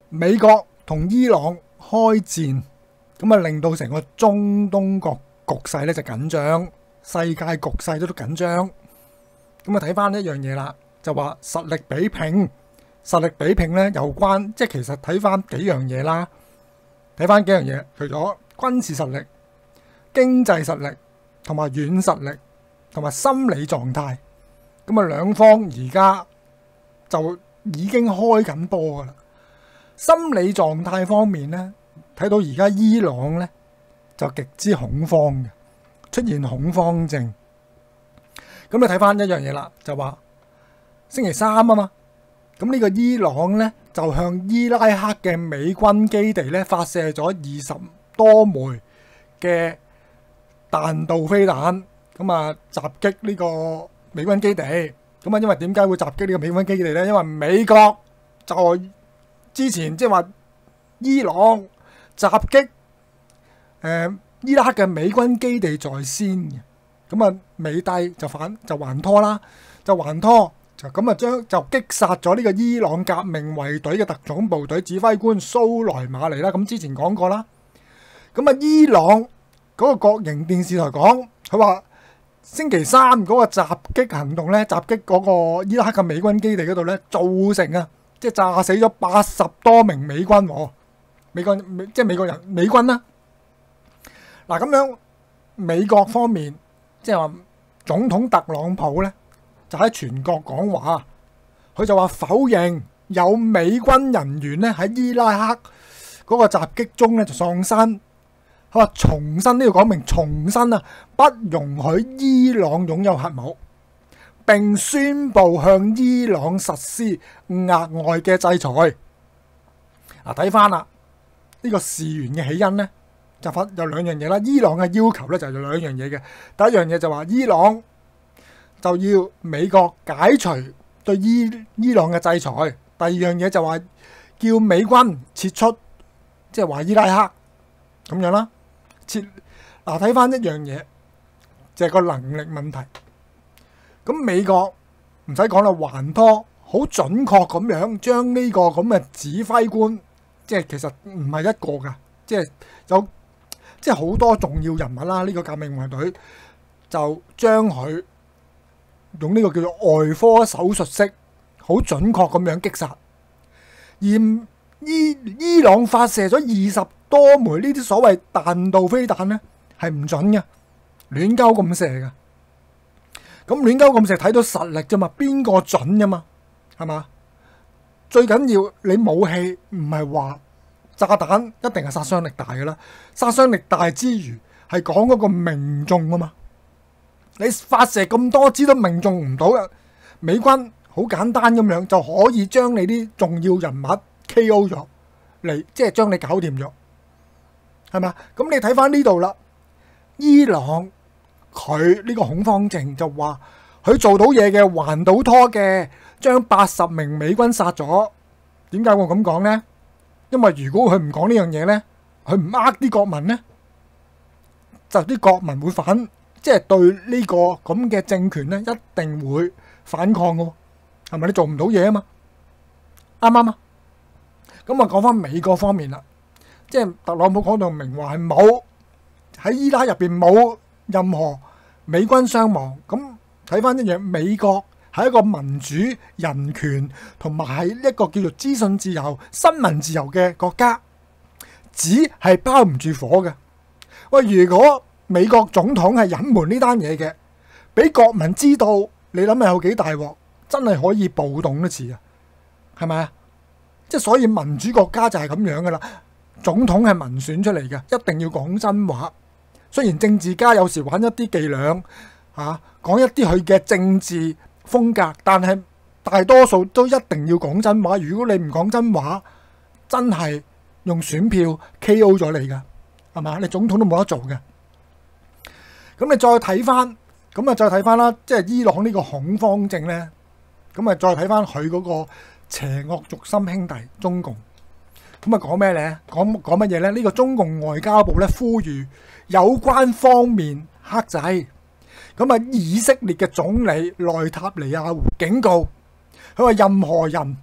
美國同伊朗開戰，咁啊令到成個中東局勢咧就緊張，世界局勢都緊張。咁啊睇翻一樣嘢啦，就話實力比拼，實力比拼咧有關，即係其實睇翻幾樣嘢啦，睇翻幾樣嘢，除咗軍事實力、經濟實力同埋軟實力同埋心理狀態，咁啊兩方而家就已經開緊波噶啦。心理狀態方面咧，睇到而家伊朗咧就極之恐慌嘅，出現恐慌症。咁你睇翻一樣嘢啦，就話星期三啊嘛，咁呢個伊朗咧就向伊拉克嘅美軍基地咧發射咗20多枚嘅彈道飛彈，咁啊襲擊呢個美軍基地。咁啊，因為點解會襲擊呢個美軍基地咧？因為美國就之前即係話伊朗襲擊伊拉克嘅美軍基地在先嘅，咁啊美帝就還拖啦，就咁啊就擊殺咗呢個伊朗革命衛隊嘅特種部隊指揮官蘇萊馬尼啦。咁之前講過啦。咁啊伊朗嗰個國營電視台講，佢話星期三嗰個襲擊行動咧，襲擊嗰個伊拉克嘅美軍基地嗰度咧，造成啊〜即係炸死咗80多名美軍喎，即係美國人美軍啦。嗱咁樣，美國方面即係話總統特朗普咧，就喺全國講話，佢就話否認有美軍人員咧喺伊拉克嗰個襲擊中咧就喪生。佢話重申，呢度講明重申啊，不容許伊朗擁有核武。並宣布向伊朗實施額外嘅制裁。睇翻啦，呢個事源嘅起因呢，就有兩樣嘢啦。伊朗嘅要求呢，就有兩樣嘢嘅。第一樣嘢就話伊朗就要美國解除對伊朗嘅制裁。第二樣嘢就話叫美軍撤出，即係話伊拉克咁樣啦。睇翻一樣嘢，就係個能力問題。咁美國唔使講啦，還拖好準確咁樣將呢個咁嘅指揮官，即係其實唔係一個噶，即係有即係好多重要人物啦。呢個革命衛隊就將佢用呢個叫做外科手術式，好準確咁樣擊殺。而伊朗發射咗20多枚呢啲所謂彈道飛彈咧，係唔準嘅，亂鳩咁射嘅。咁亂鳩咁射睇到實力啫嘛，邊個準啫嘛，係嘛？最緊要你武器唔係話炸彈一定係殺傷力大嘅啦，殺傷力大之餘係講嗰個命中啊嘛。你發射咁多支都命中唔到嘅，美軍好簡單咁樣就可以將你啲重要人物 KO 咗嚟，即係將你搞掂咗，係嘛？咁你睇翻呢度啦，伊朗。佢呢個恐慌症就話佢做到嘢嘅，還到拖嘅，將80名美軍殺咗。點解我咁講呢？因為如果佢唔講呢樣嘢呢，佢唔呃啲國民呢，就啲國民會反，即係對呢個咁嘅政權呢，一定會反抗嘅，係咪？你做唔到嘢啊嘛，啱唔啱啊？咁啊，講翻美國方面啦，即係特朗普講到明話係冇喺伊拉克入邊冇任何美軍傷亡。咁睇翻一樣，美國係一個民主、人權同埋係一個叫做資訊自由、新聞自由嘅國家，紙係包唔住火嘅。喂，如果美國總統係隱瞞呢單嘢嘅，俾國民知道，你諗下有幾大鑊？真係可以暴動一次啊，係咪啊？即係所以民主國家就係咁樣噶啦，總統係民選出嚟嘅，一定要講真話。雖然政治家有時玩一啲伎倆，講一啲佢嘅政治風格，但係大多數都一定要講真話。如果你唔講真話，真係用選票 KO 咗你噶，係嘛？你總統都冇得做嘅。咁你再睇翻啦，即係伊朗呢個恐慌症咧，咁啊再睇翻佢嗰個邪惡軸心兄弟中共。咁啊講咩咧？講乜嘢咧？呢個中共外交部咧呼籲有關方面克制。咁啊，以色列嘅總理內塔尼亞胡警告，佢話任何人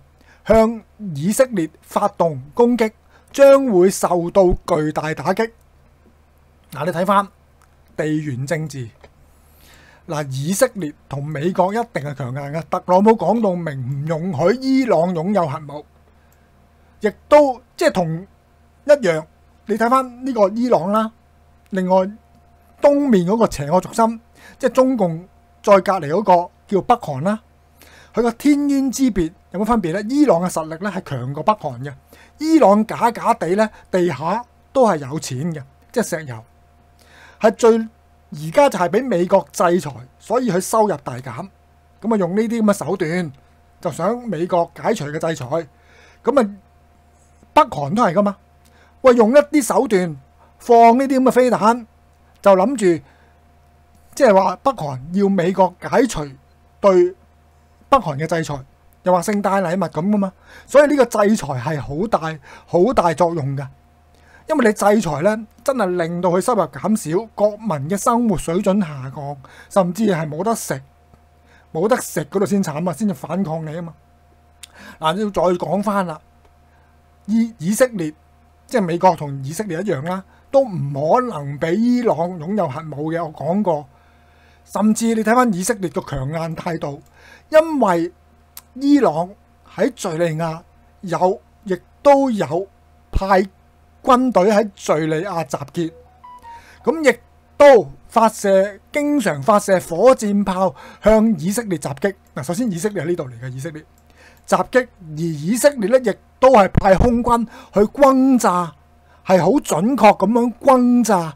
向以色列發動攻擊，將會受到巨大打擊。嗱，你睇翻地緣政治，嗱，以色列同美國一定係強硬嘅。特朗普講到明唔容許伊朗擁有核武，亦都即係同一樣。你睇翻呢個伊朗啦，另外東面嗰個邪惡軸心，即係中共再隔離嗰個叫北韓啦，佢個天淵之別有冇分別呢？伊朗嘅實力咧係強過北韓嘅，伊朗假假地咧地下都係有錢嘅，即係石油係最而家就係俾美國制裁，所以佢收入大減，咁啊用呢啲咁嘅手段就想美國解除嘅制裁，咁啊北韓都係噶嘛。喂，用一啲手段放呢啲咁嘅飛彈，就諗住即係話北韓要美國解除對北韓嘅制裁，又話聖誕禮物咁噶嘛。所以呢個制裁係好大作用㗎，因為你制裁呢，真係令到佢收入減少，國民嘅生活水準下降，甚至係冇得食嗰度先慘啊，先至反抗你啊嘛。嗱，要再講翻啦，以色列。即係美國同以色列一樣啦，都唔可能俾伊朗擁有核武嘅。我講過，甚至你睇翻以色列個強硬態度，因為伊朗喺敍利亞亦都有派軍隊喺敍利亞集結，咁亦都經常發射火箭炮向以色列襲擊。嗱，首先以色列喺呢度嚟嘅，以色列襲擊，而以色列咧亦都係派空軍去轟炸，係好準確咁樣轟炸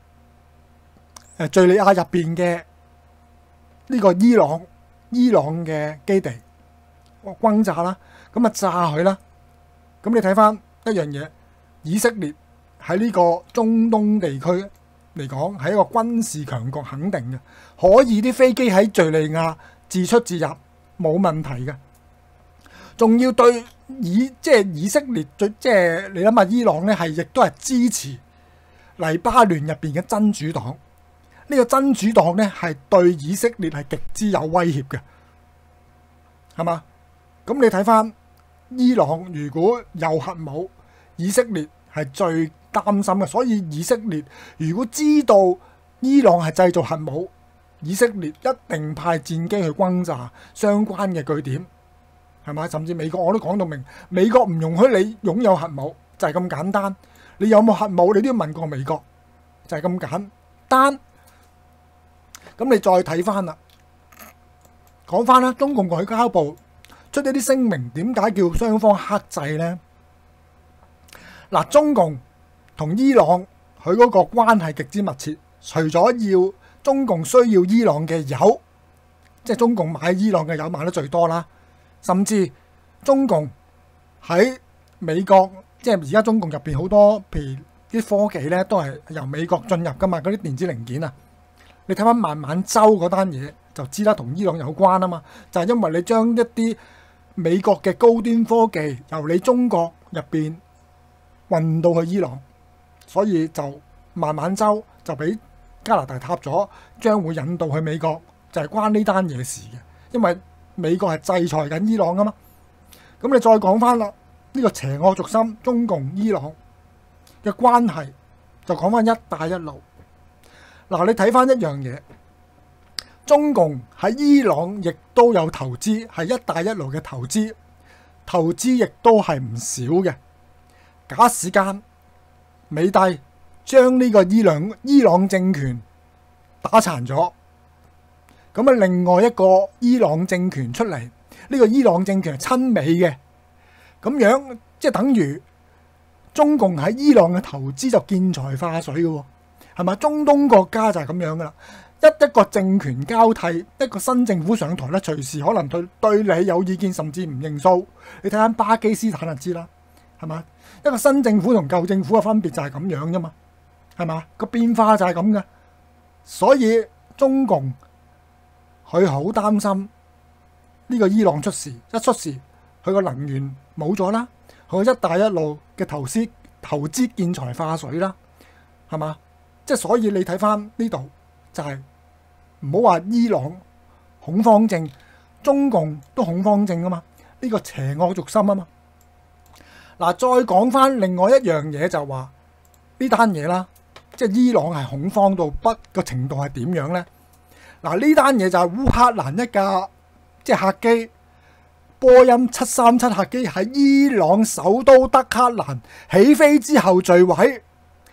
敍利亞入邊嘅呢個伊朗嘅基地，轟炸啦，咁啊炸佢啦。咁你睇翻一樣嘢，以色列喺呢個中東地區嚟講係一個軍事強國，肯定嘅，可以啲飛機喺敍利亞自出自入冇問題嘅。仲要對以色列即係你諗下，伊朗咧亦都係支持黎巴嫩入邊嘅真主黨。呢個真主黨咧係對以色列係極之有威脅嘅，係嘛？咁你睇翻伊朗如果有核武，以色列係最擔心嘅。所以以色列如果知道伊朗係製造核武，以色列一定派戰機去轟炸相關嘅據點。係咪？甚至美國我都講到明，美國唔容許你擁有核武，就係咁簡單。你有冇核武，你都要問過美國，就係咁簡單。咁你再睇翻啦，講翻啦，中共外交部出一啲聲明，點解叫雙方克制呢？嗱，中共同伊朗佢嗰個關係極之密切，除咗要中共需要伊朗嘅油，即係中共買伊朗嘅油買得最多啦。甚至中共喺美國，即係而家中共入邊好多，譬如啲科技咧，都係由美國進入噶嘛，嗰啲電子零件啊。你睇翻孟晚舟嗰單嘢就知啦，同伊朗有關啊嘛，就係因為你將一啲美國嘅高端科技由你中國入邊運到去伊朗，所以就孟晚舟就俾加拿大撻咗，將會引導去美國，就係關呢單嘢事嘅，因為美國係制裁緊伊朗噶嘛。咁你再講翻啦，呢個邪惡軸心中共伊朗嘅關係，就講翻一帶一路。嗱，你睇翻一樣嘢，中共喺伊朗亦都有投資，係一帶一路嘅投資亦都係唔少嘅。假時間美帝將呢個伊朗政權打殘咗。咁啊，另外一個伊朗政權出嚟，呢個伊朗政權係親美嘅，咁樣即係等於中共喺伊朗嘅投資就見財化水嘅喎，係咪？中東國家就係咁樣噶啦，一個政權交替，一個新政府上台咧，隨時可能對你有意見，甚至唔認數。你睇下巴基斯坦就知啦，係咪？一個新政府同舊政府嘅分別就係咁樣啫嘛，係嘛？個變化就係咁嘅，所以中共佢好擔心呢個伊朗出事，一出事佢個能源冇咗啦，佢一帶一路嘅投資見財化水啦，係嘛？即係所以你睇翻呢度就係唔好話伊朗恐慌症，中共都恐慌症啊嘛。 呢個邪惡軸心啊嘛。嗱，再講翻另外一樣嘢就話呢單嘢啦，即係伊朗係恐慌到不個程度係點樣咧？嗱，呢單嘢就係烏克蘭一架即係客機波音737客機喺伊朗首都德黑蘭起飛之後墜毀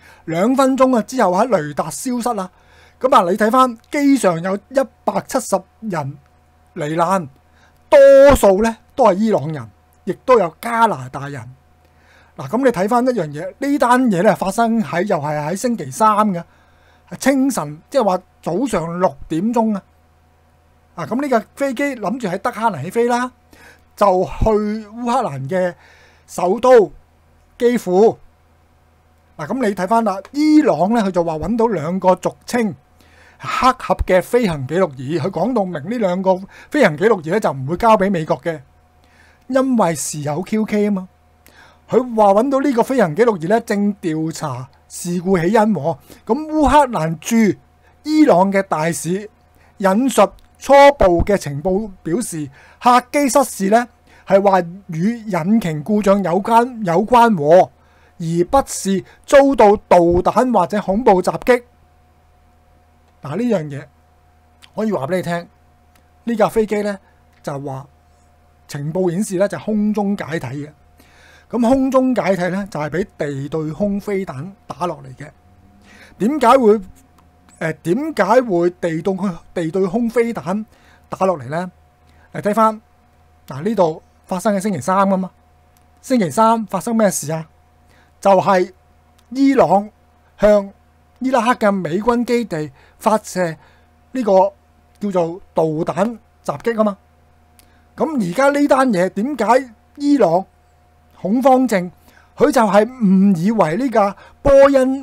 ，2分鐘之後喺雷達消失啦。咁啊，你睇翻機上有170人罹難，多數咧都係伊朗人，亦都有加拿大人。嗱，咁你睇翻一樣嘢，呢單嘢咧發生喺又係喺星期三嘅清晨，即係話早上6點鐘啊！咁呢架飛機諗住喺德黑蘭起飛啦，就去烏克蘭嘅首都基輔。咁你睇翻啦，伊朗咧佢就話揾到2個俗稱黑盒嘅飛行記錄儀，佢講到明呢2個飛行記錄儀咧就唔會交俾美國嘅，因為事有蹊蹺啊嘛。佢話揾到呢個飛行記錄儀咧，正調查事故起因。咁烏克蘭駐伊朗嘅大使引述初步嘅情報表示，客機失事咧係話與引擎故障有關，而不是遭到導彈或者恐怖襲擊。嗱，呢樣嘢可以話俾你聽，呢架飛機咧就話情報顯示咧就空中解體嘅。咁空中解體咧就係俾地對空飛彈打落嚟嘅。點解會地對空飛彈打落嚟咧？嚟睇翻嗱，呢度發生喺星期三啊嘛。星期三發生咩事啊？就係伊朗向伊拉克嘅美軍基地發射呢個叫做導彈襲擊啊嘛。咁而家呢單嘢點解伊朗恐慌症？佢就係誤以為呢架波音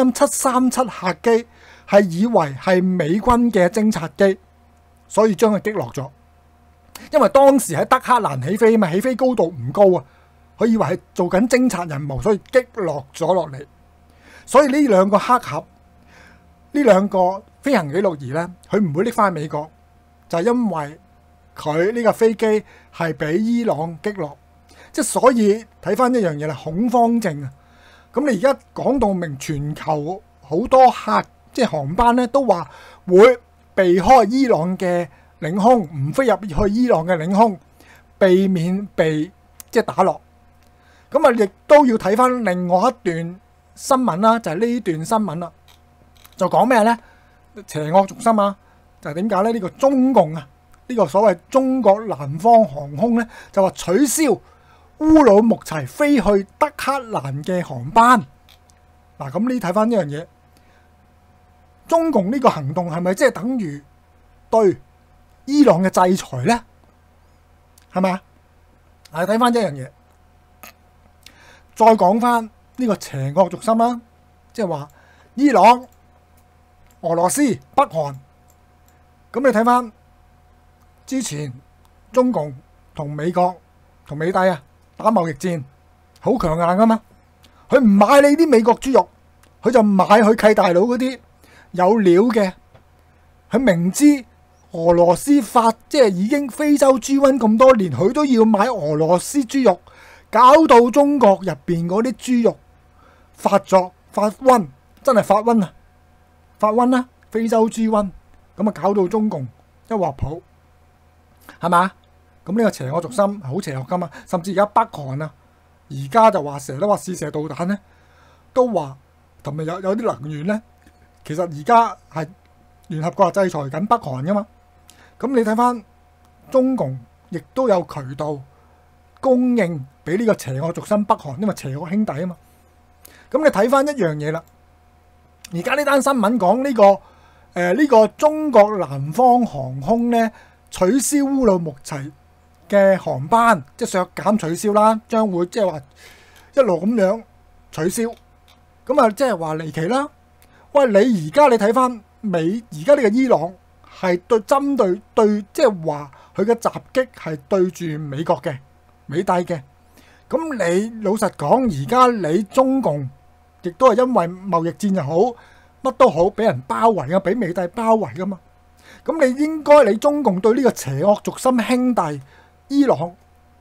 737客機係以為係美軍嘅偵察機，所以將佢擊落咗。因為當時喺德黑蘭起飛嘛，起飛高度唔高啊，佢以為係做緊偵察任務，所以擊落咗落嚟。所以呢2個黑盒，呢2個飛行記錄儀咧，佢唔會拎翻去美國，就係因為佢呢架飛機係俾伊朗擊落。即係所以睇翻一樣嘢啦，恐慌症啊！咁你而家講到明，全球好多即係航班咧都話會避開伊朗嘅領空，唔飛入去伊朗嘅領空，避免被即係打落。咁啊，亦都要睇翻另外一段新聞啦，就係呢段新聞啦，就講咩咧？邪惡軸心啊！就係點解咧？呢個中共啊，呢個所謂中國南方航空咧，就話取消烏魯木齊飛去德黑蘭嘅航班。嗱，咁你睇翻一樣嘢，中共呢個行動係咪即係等於對伊朗嘅制裁咧？係咪啊？睇翻一樣嘢，再講翻呢個邪惡軸心啦，即係話伊朗、俄羅斯、北韓。咁你睇翻之前中共同美國同美帝啊打貿易戰，好強硬噶嘛。佢唔買你啲美國豬肉，佢就買佢契大佬嗰啲有料嘅。佢明知俄羅斯即係已經非洲豬瘟咁多年，佢都要買俄羅斯豬肉，搞到中國入邊嗰啲豬肉發瘟，真係發瘟啦！非洲豬瘟咁啊，搞到中共一鑊泡，係嘛？咁呢個邪惡軸心係好邪惡噶嘛，甚至而家北韓啊，而家就話成日都話試射導彈咧，都話同埋有啲能源咧，其實而家係聯合國制裁緊北韓噶嘛。咁你睇翻中共亦都有渠道供應俾呢個邪惡軸心北韓，因為邪惡兄弟啊嘛。咁你睇翻一樣嘢啦，而家呢單新聞講呢個中國南方航空咧取消烏魯木齊嘅航班，即係削減取消啦，將會即係話一路咁樣取消，咁啊即係話離奇啦。喂，你而家你睇翻而家呢個伊朗係針對即係話佢嘅襲擊係對住美國嘅美帝嘅，咁你老實講，而家你中共亦都係因為貿易戰又好乜都好，俾人包圍啊，俾美帝包圍噶嘛。咁你應該你中共對呢個邪惡軸心兄弟伊朗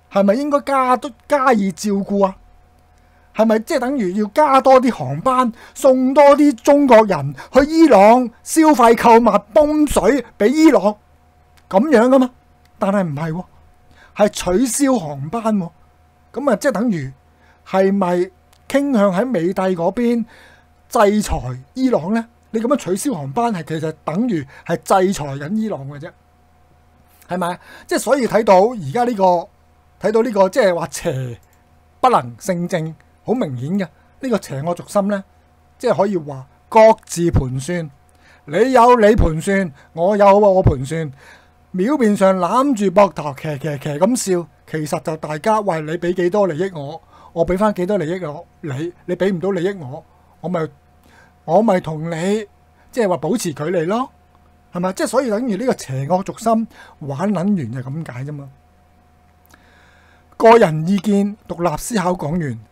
係咪應該加以照顧啊？係咪即係等於要加多啲航班，送多啲中國人去伊朗消費購物，泵水俾伊朗咁樣噶嘛？但係唔係喎，係取消航班喎。咁啊，即係等於係咪傾向喺美帝嗰邊制裁伊朗呢？你咁樣取消航班係其實等於係制裁緊伊朗嘅啫，係咪？即係所以睇到而家呢個即係話邪不能勝正。好明顯嘅呢個邪惡軸心呢，即係可以話各自盤算，你有你盤算，我有我盤算，表面上攬住膊頭騎咁笑，其實就大家喂，你俾幾多利益我俾翻幾多利益你俾唔到利益我咪同你即係話保持距離咯，係咪？即係所以等於呢個邪惡軸心玩撚完就咁解啫嘛。個人意見獨立思考講完。